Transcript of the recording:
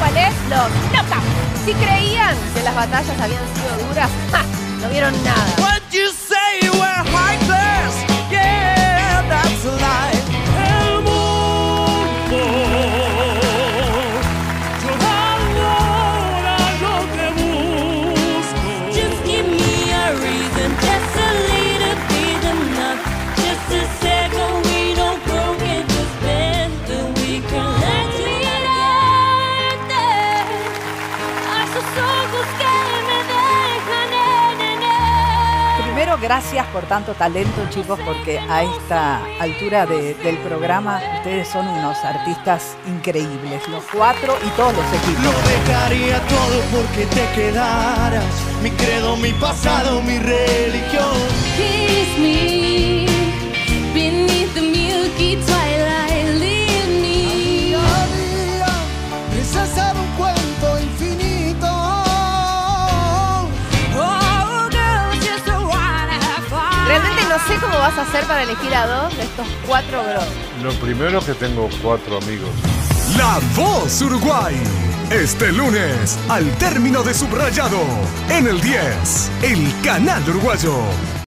cuál es? Los Knockouts. Si creían que las batallas habían sido duras, ¡ja! No vieron nada. What you say we're high class? Yeah, that's a lie. El mundo, yo ahora yo te busco. Just give me a reason, just a little bit enough. Just a second, we don't go get this bed, then we can let it out there. A esos ojos que me dejan en. Primero, gracias por tanto talento, chicos, porque a esta altura del programa ustedes son unos artistas increíbles, los cuatro y todos los equipos. Lo dejaría todo porque te quedaras. Mi credo, mi pasado, mi religión. Kiss me beneath the milky twilight, leave me. Día, princesa de un cuento infinito. Oh, girl, just a wanna have fun. Realmente no sé cómo vas a hacer para elegir a dos de estos cuatro bros. Lo primero es que tengo 4 amigos. La Voz Uruguay. Este lunes, al término de Subrayado, en el 10, el canal uruguayo.